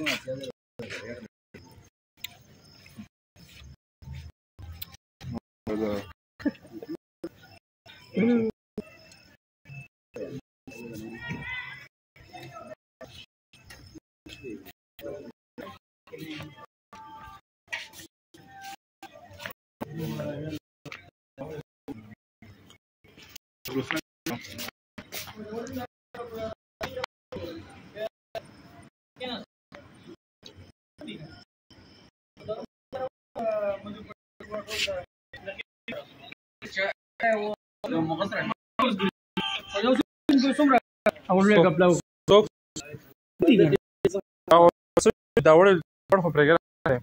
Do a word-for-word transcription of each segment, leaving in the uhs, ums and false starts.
داوړ په پرګر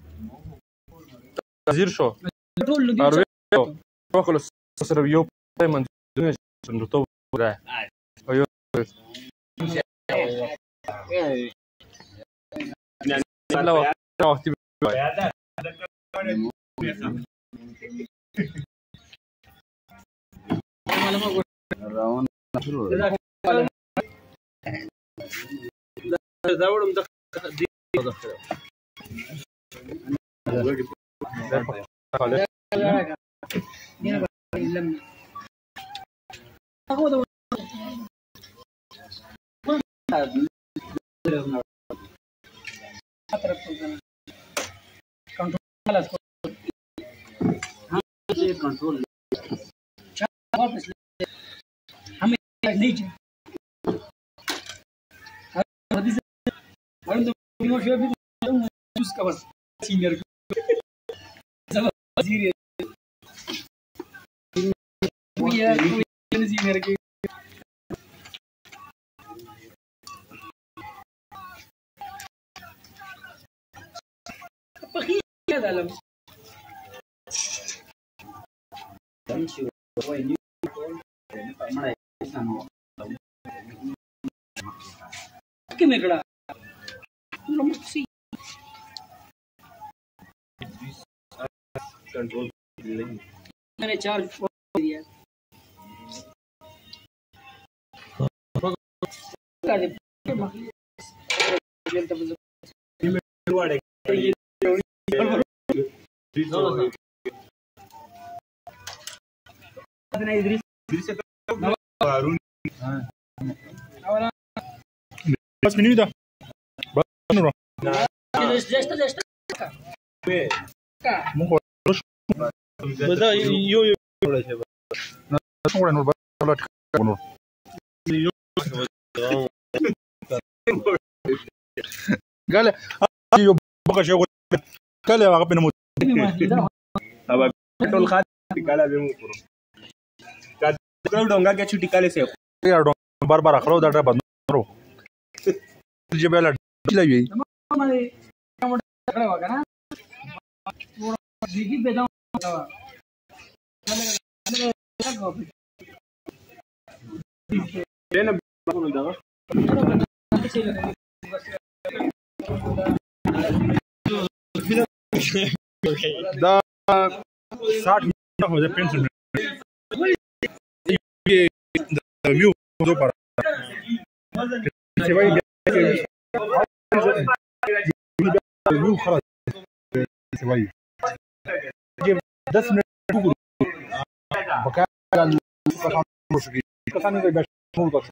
تزیر شو اروي په خلاص سره یو پېمنټ دونه څنګه وره او یو لا وخت راون داوړم د دې control हमें नहीं senior senior की que me queda no sí control मैंने चार्ज दिया بس مني ده بس نروح جست جست مو بدا يو يو ولا شيء بس نروح نروح ولا تكونوا قال يو بقى شيء قال يا ربنا موت aba tol khad tikala be mu puro ka donga ke chuti kale se ya don bar bar akhro da da bandro je bela la yi हमारे खड़ा होगा ना वो दीदी बेदा होगा ये ना बोल दो da साठ हो जाए पेंसिल ये म्यू दो पर सेवाई म्यू खराब सेवाई ये दस मिनट बका कथाने का बैठ मूल कर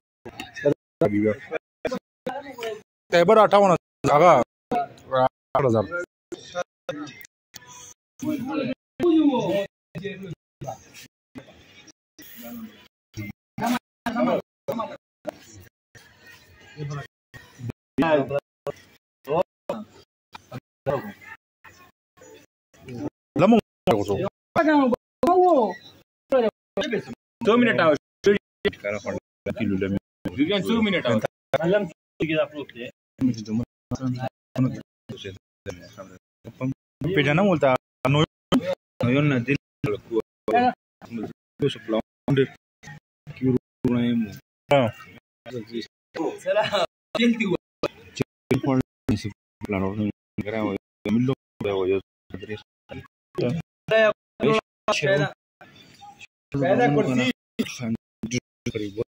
टेबर अठावन जागा आठ हजार Lama so. Two minutes hours. Two minutes hours. Pejana multa no no na dil ko so plan ki ru na mu ah sala tilti por si plan no grabo mil lo yo tres पैदा पैदा कुर्सी